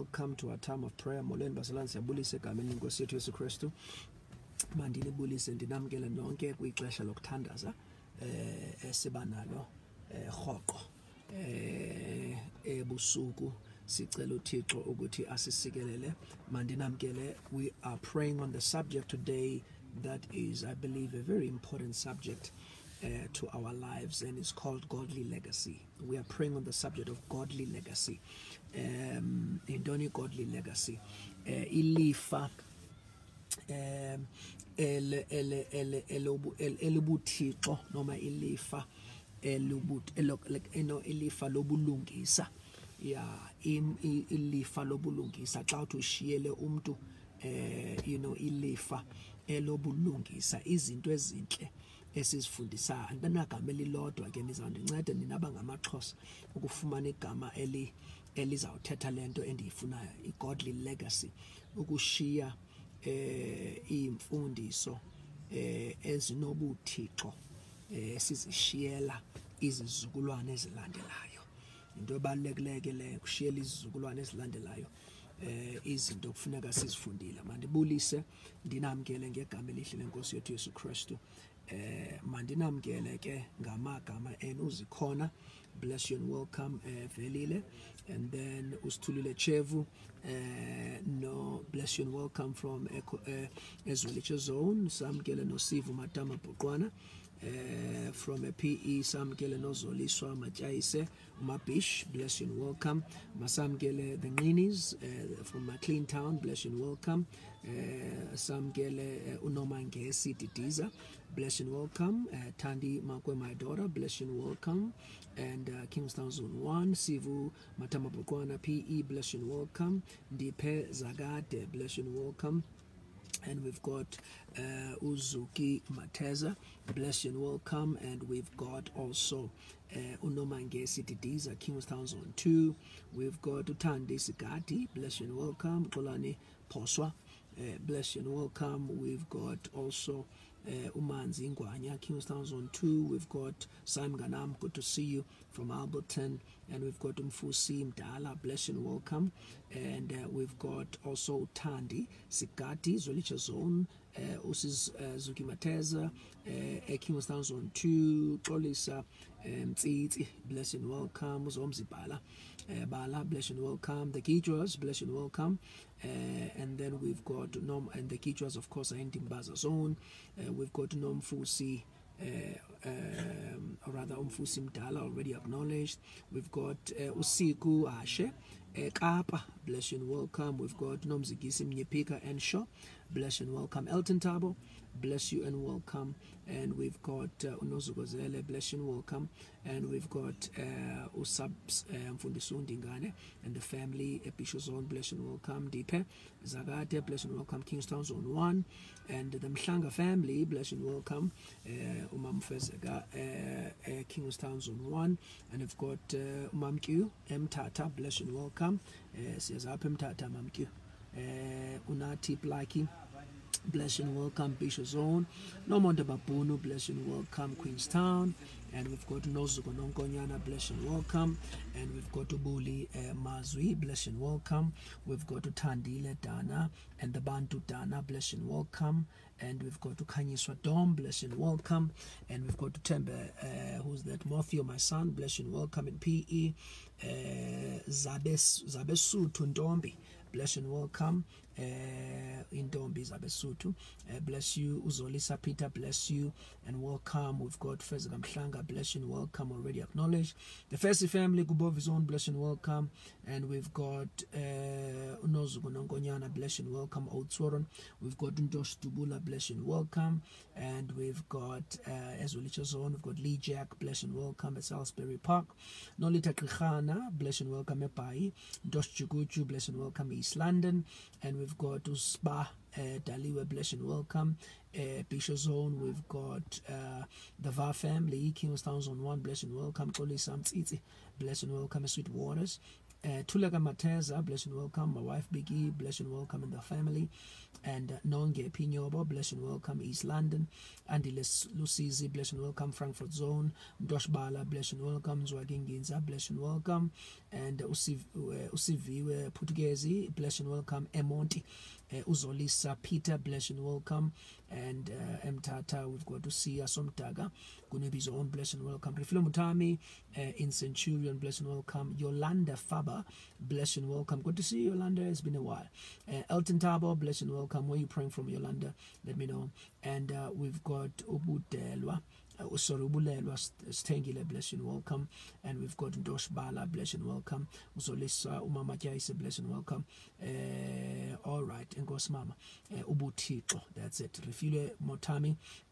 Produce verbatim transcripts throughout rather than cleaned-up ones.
welcome to our time of prayer. Molweni bazalwane, siyabulisa egameni lenkosi yethu Yesu Kristu. Mandinibulise ndinamkele nonke kwixesha lokuthandaza eh esiba nalo eh rhoqo eh ebusuku sicela uThixo ukuthi asisikelele. Mandinamkele, we are praying on the subject today that is, I believe, a very important subject uh, to our lives, and it's called godly legacy. We are praying on the subject of godly legacy. Um, indoni godly legacy. Uh, ilifa um ele ele ele elobu elibuthixo noma ilifa elubut elo ilifa lobulungisa ya ilifa lobulungisa xa uthi ushiyele umuntu eh you know ilifa elobulungisa izinto ezinhle esizifundisa andanagama elilodwa ke nizawundinceda ninaba ngamaXhosa ukufumana igama eli elizawuthetha lento endiyifunayo, i-godly legacy, ukushiya eh imfundiso eh ezinobuthixo eh sizishiyela izizukulwane ezilandelayo. Into ebalulekileyo le kushiyela izizukulwane ezilandelayo eh izinto kufuneka sizifundile. Mandibulise ndinamkele ngegama elihle lenkosi yethu Yesu Kristu. eh mandinamkele ke ngamagama enu uzikhona, bless you and welcome uh, Velile, and then Usthulile Chevu, uh, no, bless you and welcome from uh, Ezwelicha Zone, Samkele no Sivu Matama Pukwana, uh, from a P E, Samkele no Zoliswa Majaise, Mapish, bless you and welcome, Masamkele the Ninis, uh, from McLean Town, bless you and welcome, uh, Samkele uh, Unomange City Tiza, bless you and welcome, uh, Tandi Makwe, my daughter, bless you and welcome, and uh, Kingstown Zone one, Sivu Matama Pukwana P E, bless you and welcome, Dipe Zagate, bless you and welcome, and we've got uh, Uzuki Mateza, bless you and welcome, and we've got also uh, Unomange City Diza, Kingstown Zone two, we've got Utandi Sigati, bless you and welcome, Kolani Poswa, uh, bless you and welcome, we've got also Uh, Umanzi Ngwanya, Kingstown Zone two, we've got Simon Ganam, good to see you from Alberton, and we've got Umfusi Mdala, bless you and welcome, and uh, we've got also Tandi Sigati, Zwelicha Zone, uh, Usis uh, Zuki Mateza, uh, Kingstown Zone two, Tolisa Mtsitsi, um, bless you and welcome, Uzomzi Bala, uh, Bala, bless you and welcome, the Gidras, bless you and welcome, uh, and then we've got Nom, and the Gidras, of course, are in Timbaza Zone. Uh, we've got Nomfusi, uh, um, or rather Umfusi Mdala, already acknowledged. We've got uh, Usiku Ashe, uh, Kapa, bless you and welcome. We've got Nomzigisi Mnyepika and Shaw, bless you and welcome. Elton Tabo, bless you and welcome. And we've got uh, Unozugozele, bless you and welcome. And we've got uh, Usabs Mfundisundi Ngane and the family, Episho Zone, bless you and welcome. Dipe Zagate, bless you and welcome. Kingstown Zone one, and the Mhlanga family, bless you and welcome. Uh, Umam Fezega, uh, uh, Kingstown Zone one, and we've got uh, Umam Q, M Tata, bless you and welcome. Siyazapha M Tata Mam Q, uh, Unati Blaki, bless you and welcome. Bishop Zone, Nomonde Babunu, bless you and welcome. Queenstown, and we've got Nozuko Nonkonyana, bless you and welcome, and we've got Ubuli uh, Mazwi, bless you and welcome. We've got Tandile Dana and the Bantu Dana, bless you and welcome, and we've got Kanyiswa Dom, bless you and welcome, and we've got Tembe, uh, who's that? Morpheo, my son, bless you and welcome. In P E, uh, Zabes Zabesu Tundombi, bless you and welcome. Uh, in Dombi Zabesutu, uh, bless you. Uzolisa Peter, bless you and welcome. We've got Fezagam Shlanga, bless you and welcome, already acknowledged. The Fesi family, Gubovi Zone, bless you and welcome. And we've got Unozugunongonyana, bless you and welcome. Old Sworon, we've got Ndosh Tubula, bless you and welcome. And we've got uh, Ezwelicha Zone, we've got Lee Jack, bless you and welcome at Salisbury Park. Nolita Krikhana, bless you and welcome. Epai, Ndosh Chuguchu, bless you and welcome. East London. And we've got Usba uh, Daliwe, bless and welcome. Uh, Bishop Zone, we've got uh, the V A R family, Kingstown Zone one, bless and welcome. Koli Sam Tsitsi, bless and welcome. Sweet Waters, Uh, Tuleka Mateza, bless and welcome. My wife Biggie, bless and welcome in the family. And uh, Nonge Pinyobo, bless and welcome. East London. Andy Lucizi, bless and welcome. Frankfurt Zone. Mdosh Bala, bless and welcome. Zwagin Ginza, bless and welcome. And uh, Usiviwe Putigezi, bless and welcome. Emonti, uh, Uzolisa Peter, bless and welcome. And uh, Mtata, we've got to see us on Taga. Gunebi's own, bless and welcome. Refilo Mutami uh, in Centurion, bless and welcome. Yolanda Faber, bless and welcome. Good to see you, Yolanda. It's been a while. Uh, Elton Tabo, bless and welcome. Where are you praying from, Yolanda? Let me know. And uh, we've got Ubudelwa. Uh, sorry, Ubulelwa Stengile, bless and welcome. And we've got Ndosh Bala, bless and welcome. Uzolisa Umama Jaise, bless and welcome. Uh, all right, and Gos Mama. Uh, Ubutito, that's it. Refile Motami.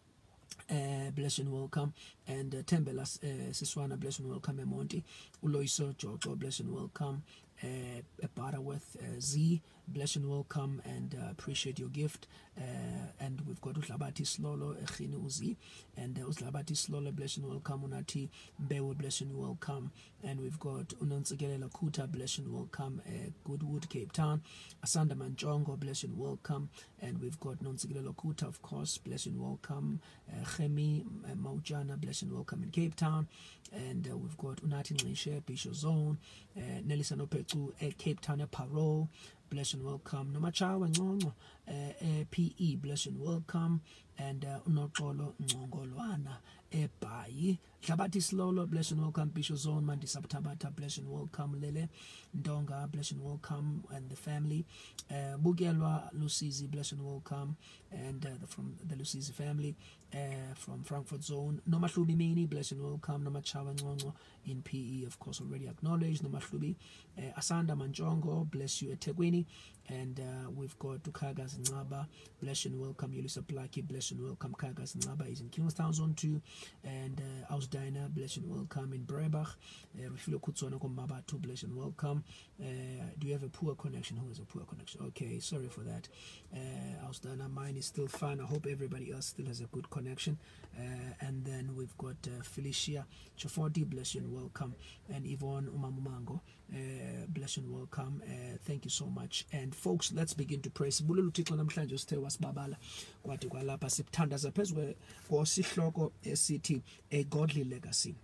Uh, bless and welcome. And uh, Tembela uh, Siswana, bless and welcome. Emonti Uloiso Jojo, bless and welcome. Uh, Butterworth uh, Z, bless and welcome, and uh, appreciate your gift. Uh, and we've got Uslabati Slolo Echini Uzi, and uh, Uslabati Slolo, bless and welcome. Unati Bewo, bless and welcome. And we've got Unansegelela Kuta, bless and welcome. Uh, Goodwood, Cape Town. Asanda Manjongo, bless and welcome. And we've got Nonsegelela Kuta, of course, bless and welcome. Uh, Chemi uh, Maujana, bless and welcome in Cape Town. And uh, we've got Unati Nlishe, Bishop Zone, uh, Nelisa Nopetu, uh, Cape Town, uh, Parole, bless and welcome. Nomachawa Ngongo, uh, uh, P E, bless and welcome. And uh, Unokolo Ngongolwana, Ebayi, Shabati Slolo, bless and welcome. Bishop Zone, Mandi Sabatabata, bless and welcome. Lele Ndonga, bless and welcome. And the family, uh, Bugelwa Lucizi, bless and welcome. And uh, the, from the Lucizi family, uh, from Frankfurt Zone, Nomashlubi Mini, bless and welcome. Nomachawa Ngongo in P E, of course, already acknowledged. Nomashlubi, uh, Asanda Manjongo, bless you, Etegwini. And uh, we've got Kagas Naba, bless and welcome. Yulisa Plaki, bless and welcome. Kagas Naba is in Kingstown Zone two. And uh, Ausdina, bless and welcome in Breibach. Refilo Kutsona Mabatu, bless and welcome. Uh, do you have a poor connection? Who has a poor connection? Okay, sorry for that. Uh, Ausdina, mine is still fine. I hope everybody else still has a good connection. Uh, and then we've got uh, Felicia Chafodi, bless you and welcome. And Yvonne Umamumango, uh, bless and welcome. Uh, thank you so much. And folks, let's begin to pray. Sibulele uThixo namhlanje usithe wasibabala kwathi kwalapha sithandaza phezulu kwesihloko esithi a godly legacy.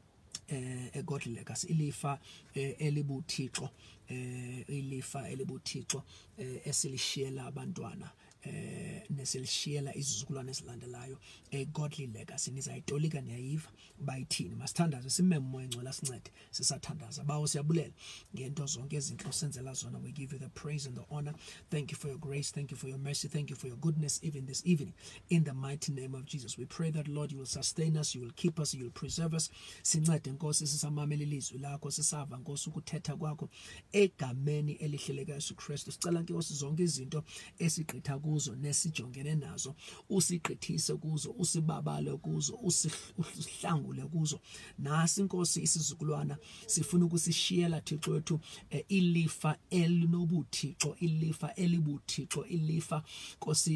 Uh, a godly legacy. Ilifa uh, elibuthixo, uh, ilifa elibuthixo uh, esilishiyela abantwana. Eh neselishiyela izizukulwane ezilandelayo a godly legacy. Nizayitolika niyayiva bayithini masithandaze simeme umoya engcwele sincede sisathandaza bawo siyabulela ngento zonke ezinhle senzela zona. We give you the praise and the honor. Thank you for your grace, thank you for your mercy, thank you for your goodness even this evening in the mighty name of Jesus. We pray that Lord you will sustain us, you will keep us, you will preserve us. Sincede Nkosi sisamamela ilizwi lakho sisava Nkosi ukuthetha kwakho egameni elihle likaYesu Kristu. Sicela Nkosi zonke izinto esigqitha kuzo nesijongene nazo usigqithise kuzo, usibabale kuzo, usihlangule kuzo. Nasi Nkosi isizukulwana sifuna ukusishiyela Thixo wethu ilifa elinobuthixo, ilifa elibuthixo, ilifa Nkosi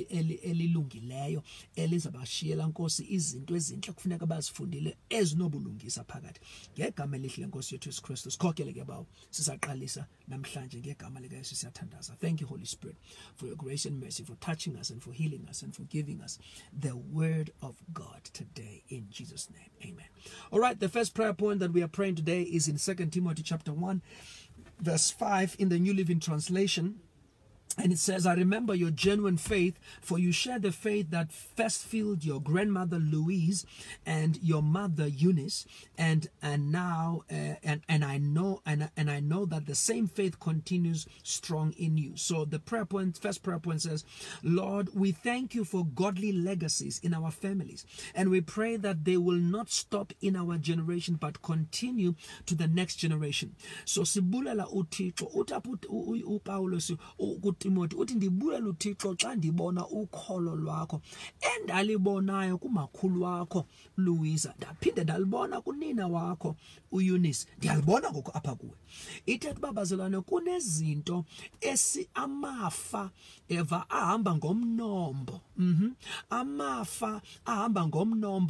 elilungileyo elizabashiyela Nkosi izinto ezinhle kufuneka bazifundile ezinobulungisa phakathi. Ngegama elihle Nkosi yethu Yesu Kristu sikhokele ke bawo sisaqalisa namhlanje ngegama lika Yesu siyathandaza. Thank you Holy Spirit for your grace and mercy, for touching us and for healing us and for giving us the word of God today in Jesus' name. Amen. All right, the first prayer point that we are praying today is in Second Timothy chapter one, verse five in the New Living Translation. And it says, I remember your genuine faith, for you share the faith that first filled your grandmother Louise and your mother Eunice, and and now uh, and and I know and and I know that the same faith continues strong in you. So the prayer point, first prayer point says, Lord, we thank you for godly legacies in our families, and we pray that they will not stop in our generation but continue to the next generation. So sibulela uThixo utaput uPaulus Timothy uthi ndibulela uThixo xa ndibona ukholo lwakho endalibonayo kumakhulu wakho Louisa, ndaphinde ndalibona kunina wakho uEunice, ndiyalibona ngoko apha kuwe. Ithetha babazalwane kunezinto esi amafa eva ahamba ngomnombo. Mhm amafa ahamba ngomnombo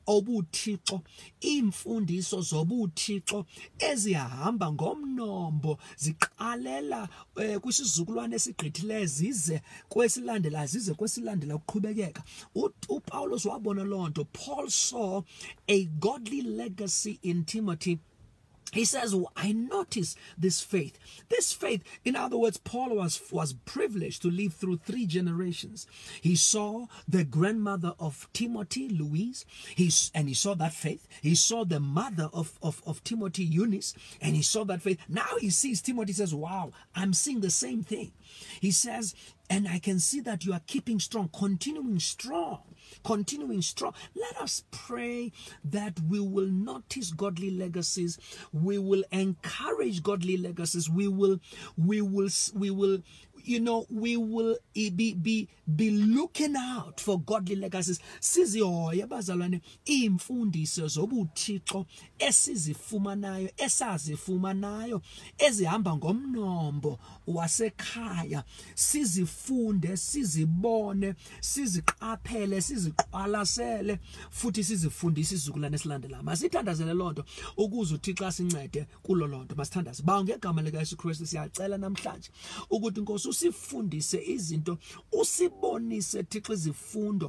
obuthixo, imfundiso zobuthixo ezihamba ngomnombo ziqalela eh, kwisizukulwane esigqithileyo zize kwesilandela zize kwesilandela ukuqhubekeka. uPaulus wabona lonto. Paul saw a godly legacy in Timothy. He says, well, I notice this faith. This faith, in other words, Paul was, was privileged to live through three generations. He saw the grandmother of Timothy, Louise, he, and he saw that faith. He saw the mother of, of, of Timothy, Eunice, and he saw that faith. Now he sees Timothy, says, wow, I'm seeing the same thing. He says, and I can see that you are keeping strong, continuing strong, continuing strong. Let us pray that we will notice godly legacies. We will encourage godly legacies. We will, we will, we will, you know, we will be, be, be looking out for godly legacies. Sizihoye bazalwane imfundiso zobuthixo esizifumanayo esazifumanayo ezihamba ngomnombo wasekhaya. Sizifunde, sizibone, siziqaphele, siziqwalasele futhi sizifundise isizukulwane esilandelayo. Masithandazele lonto ukuze uThixo asincede kulo lonto. Masithandaze. Ba ngegama lika Yesu Kristu siyacela namhlanje ukuthi Nkosi usifundise izinto, usibonise Thixo izifundo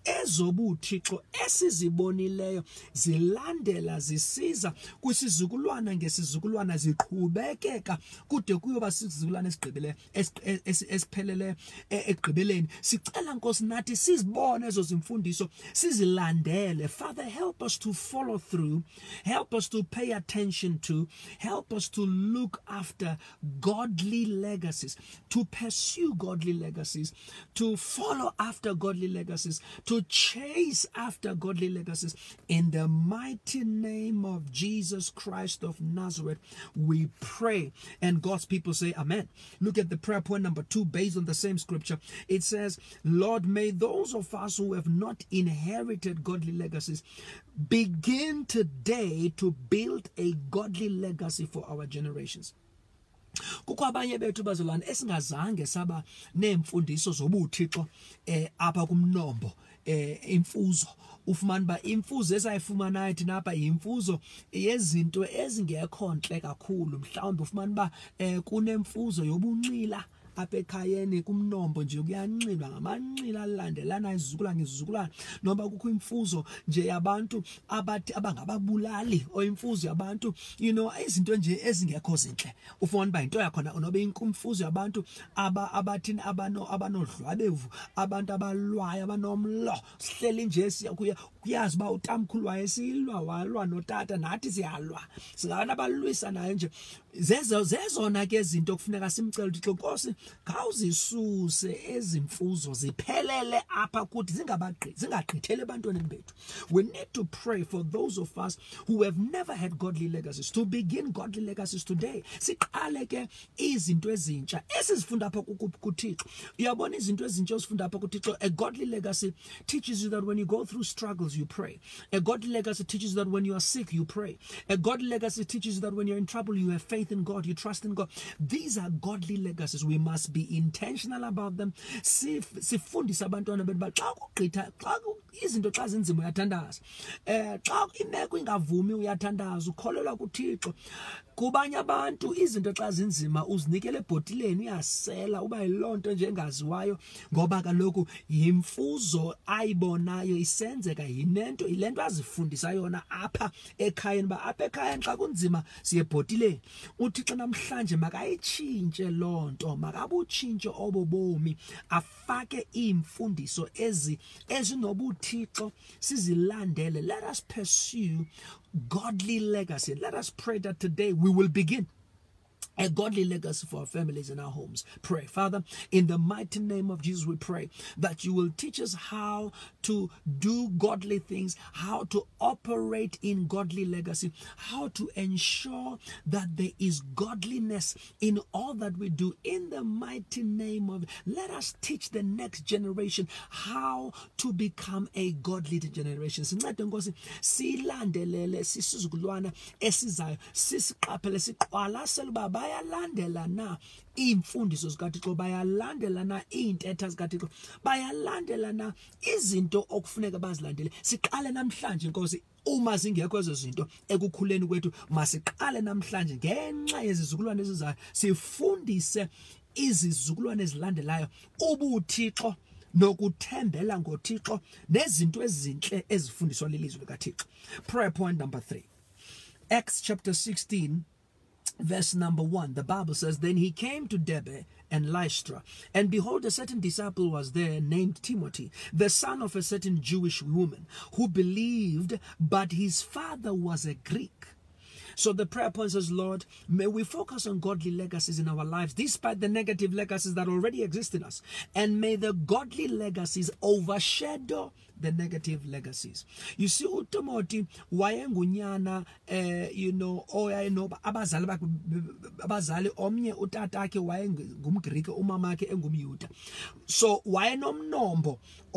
ezobuthixo esizibonileyo zilandela zisiza kwisizukulwana ngesizukulwana ziqhubekeka kude kuyoba sizukulwana esigqibele esiphelele egqibeleni. Sicela Nkosi nathi sizibone ezo zimfundiso sizilandele. Father, help us to follow through, help us to pay attention to, help us to look after godly legacies, to pursue godly legacies, to follow after godly legacies, to chase after godly legacies. In the mighty name of Jesus Christ of Nazareth, we pray. And God's people say amen. Look at the prayer point number two based on the same scripture. It says, Lord, may those of us who have not inherited godly legacies begin today to build a godly legacy for our generations. Kukho abanye bethu bazalwane esingazange saba nemfundiso zobuthixo eh apha kumnombo eh imfuzo. Ufumana ba imfuzo esayifumanayo thina apha imfuzo yezinto ezingekho nhle kakhulu. Mhlawumbe ufumana ba eh kunemfuzo yobunxila apha ekhayeni kumnombo nje kuyanxilwa ngamanxila alandelana izizukulwana ngezizukulwana, noma kukho imfuzo nje yabantu abathi abangababulali o imfuzo yabantu, you know, izinto nje ezingekho zinhle. Ufuna ba into yakhona noba inkumfuzo yabantu aba abathini abano abanodlwabevu, abantu abalwayo abanomlo. Sihleli nje siyakuya kuyazi ba utamkhulu wayesilwa walwa notata nathi siyalwa, singabantu abalwisa naye nje. Zezo zezona ke izinto kufuneka simcela uThixo Nkosi khawuzisuse ezimfuzo ziphelele apha kuthi zingabaqi zingaqhithele ebantwaneni bethu. We need to pray for those of us who have never had godly legacies to begin godly legacies today. Siqale ke izinto ezintsha esizifunda apha kuThixo. Uyabona izinto ezintsha osifunda apha kuThixo. A godly legacy teaches you that when you go through struggles you pray. A godly legacy teaches you that when you are sick you pray. A godly legacy teaches you that when you're in trouble you have faith in God, you trust in God. These are godly legacies. We must be intentional about them. Sifundisa abantwana bethu ba xa kugqitha xa izinto xa zinzima uyathandaza. Eh xa imeko ingavumi uyathandaza, ukholelwa kuThixo. Kubanye abantu izinto xa zinzima uzinikele ebhotileni uyasela uba yilonto nje engaziwayo ngoba kaloku yimfuzo ayibonayo isenzeka yinento ilento azifundisa yona apha ekhayeni ba apha ekhayeni xa kunzima siye ebhotileni. UThixo namhlanje makayitshintshe lonto, makabutshintshe obobomi, afake imfundiso ezi ezinobuthixo sizilandele. Let us pursue godly legacy. Let us pray that today we will begin a godly legacy for our families and our homes. Pray. Father, in the mighty name of Jesus, we pray that you will teach us how to do godly things, how to operate in godly legacy, how to ensure that there is godliness in all that we do. In the mighty name of, let us teach the next generation how to become a godly generation. Sincede Nkosi silandelele sisizukulwana esizayo sisiqaphele siqwalasele baba bayalandela na imfundiso zikaThixo, bayalandela na iintetha zikaThixo, bayalandela na izinto okufuneka bazilandele. Siqale namhlanje Nkosi, uma zingekho ezo zinto ekukhuleni kwethu, masiqale namhlanje ngenxa yezizukulwane ezizayo sifundise izizukulwane ezilandelayo ubuThixo nokuthembela ngoThixo nezinto ezinhle ezifundiswa lilizwi likaThixo. Prayer point number three. Acts chapter sixteen, verse number one. The Bible says, then he came to Derbe and Lystra, and behold, a certain disciple was there named Timothy, the son of a certain Jewish woman, who believed, but his father was a Greek. So the prayer point says, Lord, may we focus on godly legacies in our lives, despite the negative legacies that already exist in us. And may the godly legacies overshadow the negative legacies. You see, uTimothy wayengunyana, eh, you know, oyayino abazali abazali omnye utata akhe wayengumGreek, umama akhe engumYuda. So wayenomnombo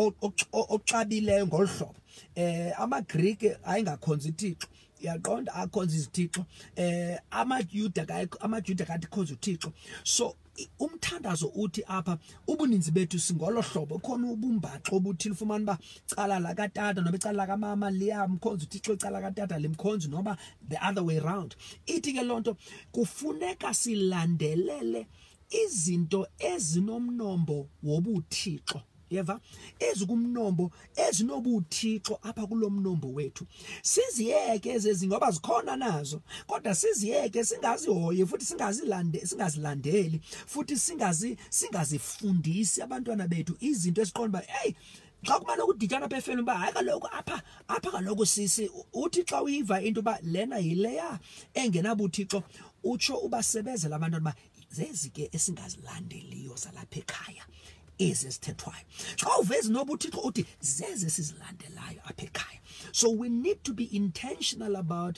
oxabileyo ngolhlobo. Eh, amaGreek ayengakhonza uThixo. Yaqonda akhonza izithixo, eh amaJuda amaJuda kathi khonza uThixo. So umthandazo uthi apha ubuninzi bethu singolo hlobo, khona ubumbaxo obuthile ufumana ba cala la katata noba icala la kamama liyamkhonza uThixo, icala katata limkhonza, noba the other way around. Ithi ke lonto kufuneka silandelele izinto ezinomnombo wobuThixo. Yeva ezikumnombo ezinobuThixo apha kulomnombo wethu. Siziyeke ezezi ngoba zikhona nazo, kodwa siziyeke singazihoye futhi singazilande singazilandeli futhi singazi singazifundisi abantwana bethu izinto esiqonda ba hey xa kumane ukuditshana phefeni ba hayi kaloku apha apha kaloku sisi uthi xa uyiva into ba lena yileya engenabuThixo, utsho ubasebezela abantwana ba zezi ke esingazilandeliyo zalapha ekhaya ezisithethwayo. Xa uveza nobuThixo uthi zeze sizilandelayo apha ekhaya. So we need to be intentional about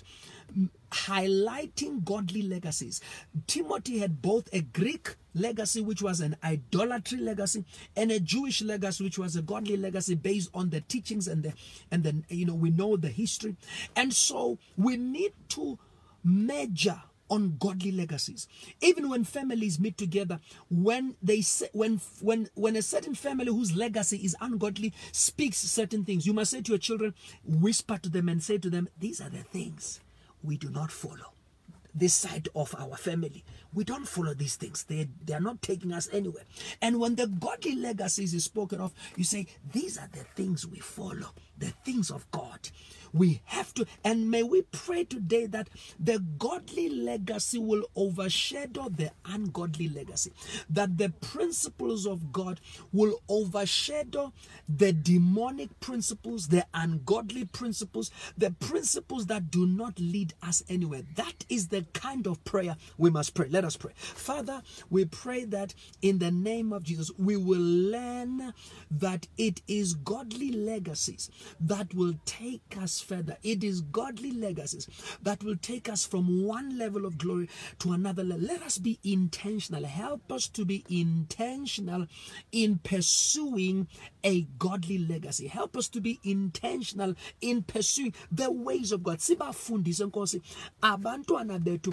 highlighting godly legacies. Timothy had both a Greek legacy, which was an idolatry legacy, and a Jewish legacy, which was a godly legacy based on the teachings and the and then you know we know the history. And so we need to measure on godly legacies. Even when families meet together, when they say, when when when a certain family whose legacy is ungodly speaks certain things, you must say to your children, whisper to them and say to them, these are the things we do not follow. This side of our family, we don't follow these things. They, they are not taking us anywhere. And when the godly legacies is spoken of, you say, these are the things we follow, the things of God. We have to, and may we pray today that the godly legacy will overshadow the ungodly legacy, that the principles of God will overshadow the demonic principles, the ungodly principles, the principles that do not lead us anywhere. That is the kind of prayer we must pray. Let us pray. Father, we pray that in the name of Jesus, we will learn that it is godly legacies that will take us further. It is godly legacies that will take us from one level of glory to another level. Let us be intentional. Help us to be intentional in pursuing a godly legacy. Help us to be intentional in pursuing the ways of God. Sibafundise Nkosi abantwana bethu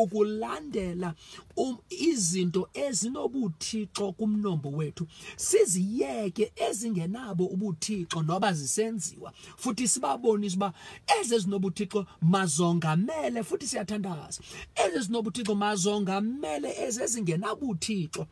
ukulandela um izinto ezinobuThixo kumnombo wethu. Siziyeke ezingenabo ubuThixo noba zisenziwa. Futhi sibabonise ba ezezinobuThixo mazongamele futhi siyathandaza. EzezinobuThixo mazongamele ezezingenabuThixo.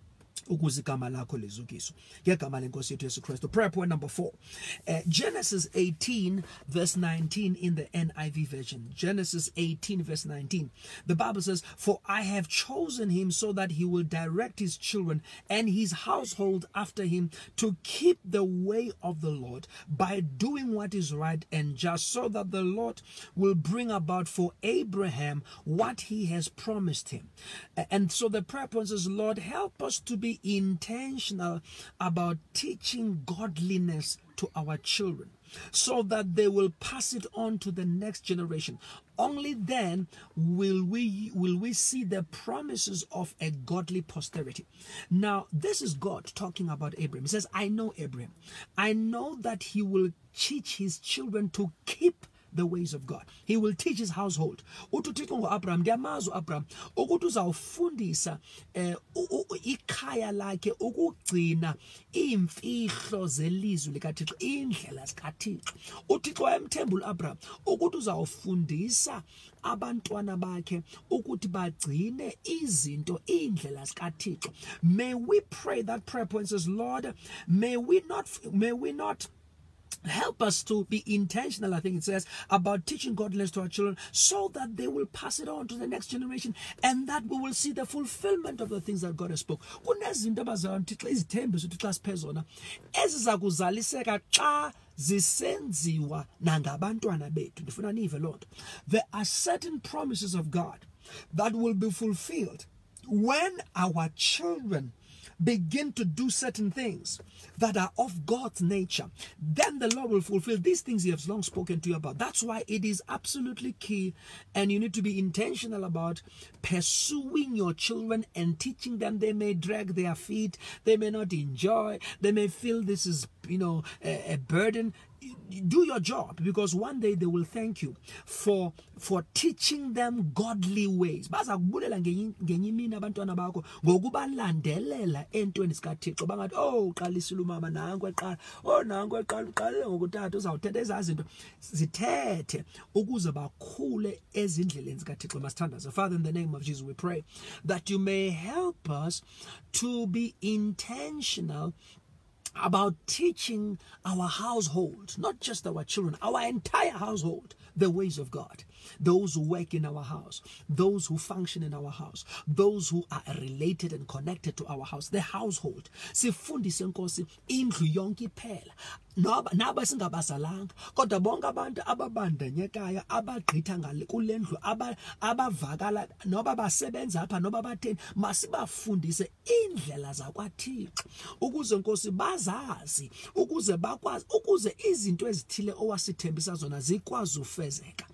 Ukuze igama lakho lizukiswe ngegama lenkosi yethu Yesu Kristu. Prayer point number four. Uh, Genesis eighteen verse nineteen in the N I V version. Genesis eighteen verse nineteen. The Bible says, for I have chosen him so that he will direct his children and his household after him to keep the way of the Lord by doing what is right and just, so that the Lord will bring about for Abraham what he has promised him. Uh, and so the prayer point says, Lord, help us to be intentional about teaching godliness to our children so that they will pass it on to the next generation. Only then will we will we see the promises of a godly posterity. Now, this is God talking about Abraham. He says, I know Abraham. I know that he will teach his children to keep the ways of God. He will teach his household. Uthi uThixo ngoAbraham, ndiyamazi uAbraham ukuthi uzawufundisa eh ikhaya lakhe ukugcina imfihlo zelizwi likaThixo, indlela zikaThixo. uThixo wayemthembula uAbraham ukuthi uzawufundisa abantwana bakhe ukuthi bagcine izinto indlela zikaThixo. May we pray that prayer point says, Lord, may we not may we not help us to be intentional, I think it says, about teaching godliness to our children so that they will pass it on to the next generation and that we will see the fulfillment of the things that God has spoken. Kunezinto abazathixo izithembiso uThixo asiphezona ezizakuzaliseka xa zisenziwa nangabantwana bethu. Ndifuna nive lo nto. There are certain promises of God that will be fulfilled when our children begin to do certain things that are of God's nature. Then the Lord will fulfill these things he has long spoken to you about. That's why it is absolutely key, and you need to be intentional about pursuing your children and teaching them. They may drag their feet, they may not enjoy, they may feel this is, you know, a, a burden. Do your job, because one day they will thank you for for teaching them godly ways. Baza kubulela ngenye imini abantwana bakho ngokubalandelela entweni zikaThixo. Bangathi oh uqalisile umama nanku eqala, oh nanku eqala uqalile ngokuthatha uzawuthetha ezazinto zithethe ukuze bakhule ezindleleni zikaThixo masithandaza. Father, in the name of Jesus we pray that you may help us to be intentional about teaching our household, not just our children, our entire household, the ways of God. Those who work in our house, those who function in our house, those who are related and connected to our house, the household. Sifundise Nkosi indlu yonke iphela. Naba singabazalanga kodwa bonke abantu ababandanyekayo abagqitha ngale kulendlu abavakala noba basebenza apha noba batheni, masibafundise indlela zakwaThixo ukuze Nkosi bazazi, ukuze bakwazi, ukuze izinto ezithile owasithembisa zona zikwazi ufezeka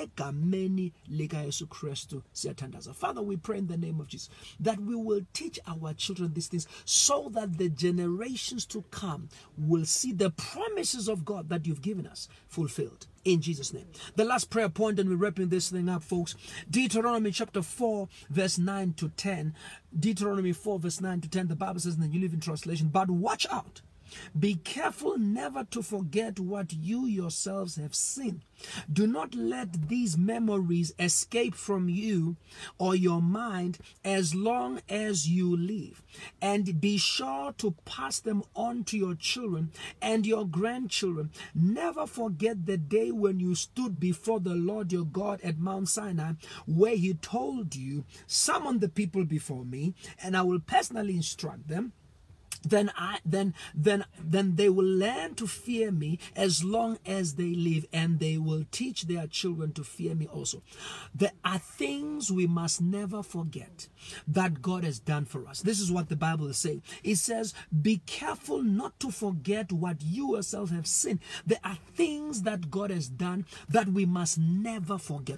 egameni lika Yesu Kristu siyathandaza. Father, we pray in the name of Jesus that we will teach our children these things so that the generations to come will see the promises of God that you've given us fulfilled. In Jesus' name. The last prayer point, and we're wrapping this thing up, folks. Deuteronomy chapter four, verse nine to ten. Deuteronomy four, verse nine to ten. The Bible says in the New Living Translation, but watch out. Be careful never to forget what you yourselves have seen. Do not let these memories escape from you or your mind as long as you live. And be sure to pass them on to your children and your grandchildren. Never forget the day when you stood before the Lord your God at Mount Sinai, where he told you, summon the people before me, and I will personally instruct them. Then I then then then they will learn to fear me as long as they live, and they will teach their children to fear me also. There are things we must never forget that God has done for us. This is what the Bible is saying. It says, be careful not to forget what you yourself have seen. There are things that God has done that we must never forget.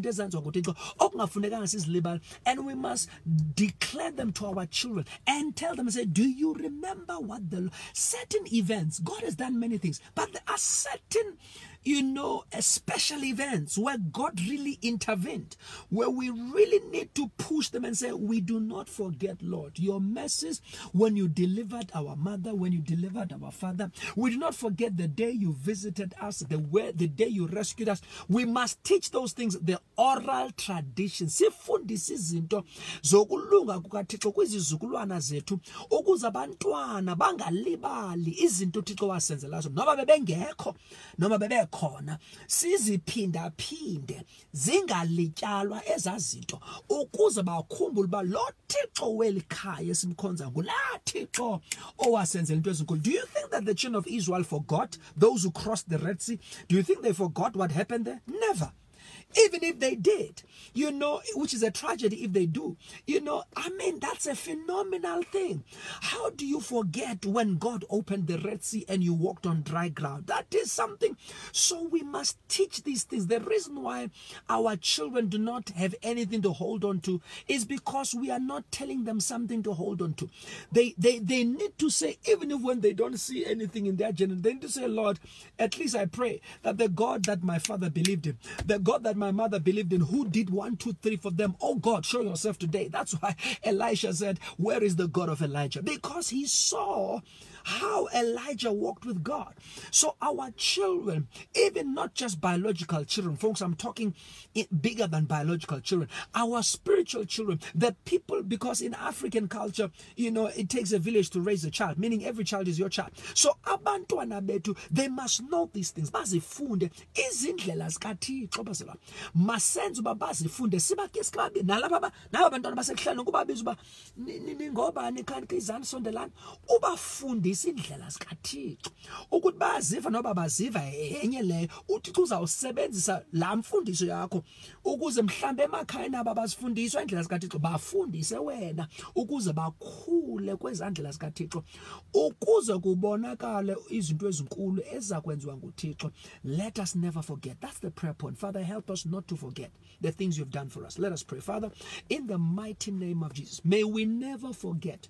And we must declare them to our children and tell them, say, do you remember Remember what the certain events, God has done many things, but there are certain, you know, special events where God really intervened, where we really need to push them and say, we do not forget, Lord, your mercies when you delivered our mother, when you delivered our father. We do not forget the day you visited us, the way, the day you rescued us. We must teach those things, the oral traditions. Sifundise izinto zokulunga kukaThixo kwizizukulwana zethu ukuze abantwana bangalibali izinto uThixo wasenzela zona noba bebengekho noma bebekhona, siziphinda phinde zingalityalwa ezazinto ukuze bakhumbule ba lo Thixo welikhaya esimkhonza ngulaa Thixo owasenzela into ezinkulu. Do you think that the children of Israel forgot, those who crossed the Red Sea? Do you think they forgot what happened there? Never. Even if they did, you know, which is a tragedy if they do, you know, I mean, that's a phenomenal thing. How do you forget when God opened the Red Sea and you walked on dry ground? That is something. So we must teach these things. The reason why our children do not have anything to hold on to is because we are not telling them something to hold on to. They, they, they need to say, even if when they don't see anything in their generation, they need to say, Lord, at least I pray that the God that my father believed in, the God that my mother believed in, who did one, two, three for them, oh God, show yourself today. That's why Elisha said, where is the God of Elijah? Because he saw how Elijah walked with God. So our children, even not just biological children, folks, I'm talking bigger than biological children, our spiritual children, the people, because in African culture, you know, it takes a village to raise a child, meaning every child is your child. So abantwana bethu, they must know these things. Bazifunde izindlela zikaThixo basela. Masenze uba bazifunde sibake sibabe nalaba naba abantwana basekuhlala ukubabiza uba ningobani kanti izani sondelana ubafundisa indlela zikaThixo ukuthi baziva noba baziva enye leyo uThixo uzawusebenzisa la mfundiso yakho ukuze mhlambe emakhaya nabo bazifundiswa indlela zikaThixo bafundise wena ukuze bakhule kwezandlela zikaThixo ukuze kubonakale izinto ezinkulu ezakwenziwa nguThixo. Let us never forget. That's the prayer point. Father, help us not to forget the things you've done for us. Let us pray. Father, in the mighty name of Jesus, may we never forget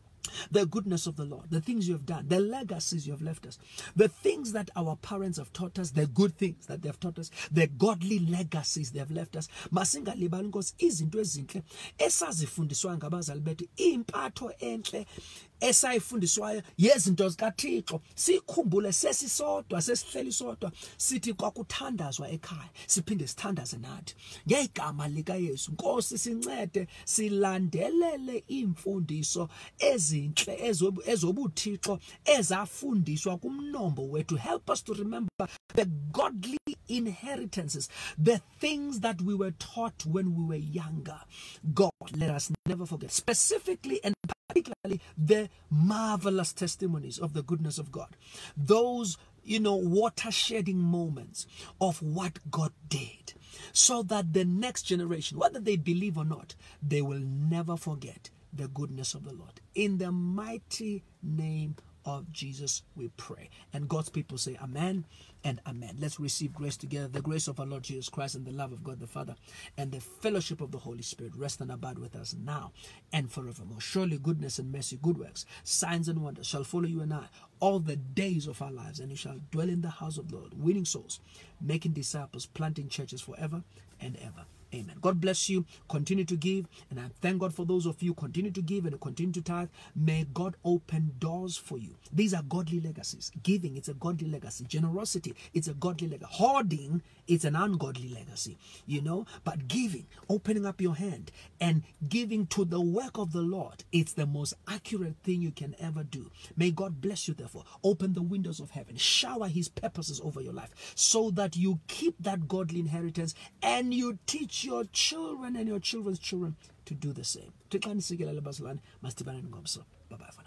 the goodness of the Lord, the things you have done, the legacies you have left us, the things that our parents have taught us, the good things that they have taught us, the godly legacies they have left us. Masingalibali Nkosi izinto ezinhle esazifundiswa ngabazali bethu, impatho enhle esayifundiswayo yezinto zikaThixo, sikhumbule sesisodwa sesihleli sodwa sithi kwakuthandazwa ekhaya, siphinde sithandaze nathi ngegama lika Yesu. Nkosi sincede silandelele imfundiso ezinhle ezobuThixo ezafundiswa kumnombo wethu. Help us to remember the godly inheritances, the things that we were taught when we were younger. God, let us never forget, specifically and particularly the marvelous testimonies of the goodness of God. Those, you know, water-shedding moments of what God did, so that the next generation, whether they believe or not, they will never forget the goodness of the Lord. In the mighty name of Jesus we pray. And God's people say amen and amen. Let's receive grace together. The grace of our Lord Jesus Christ and the love of God the Father and the fellowship of the Holy Spirit rest and abide with us now and forevermore. Surely goodness and mercy, good works, signs and wonders shall follow you and I all the days of our lives, and we shall dwell in the house of the Lord, winning souls, making disciples, planting churches forever and ever. Amen. God bless you. Continue to give. And I thank God for those of you who continue to give and continue to tithe. May God open doors for you. These are godly legacies. Giving, it's a godly legacy. Generosity, it's a godly legacy. Hoarding, it's an ungodly legacy. You know, but giving, opening up your hand and giving to the work of the Lord, it's the most accurate thing you can ever do. May God bless you, therefore. Open the windows of heaven. Shower his purposes over your life so that you keep that godly inheritance and you teach your children and your children's children to do the same. Bye bye for now.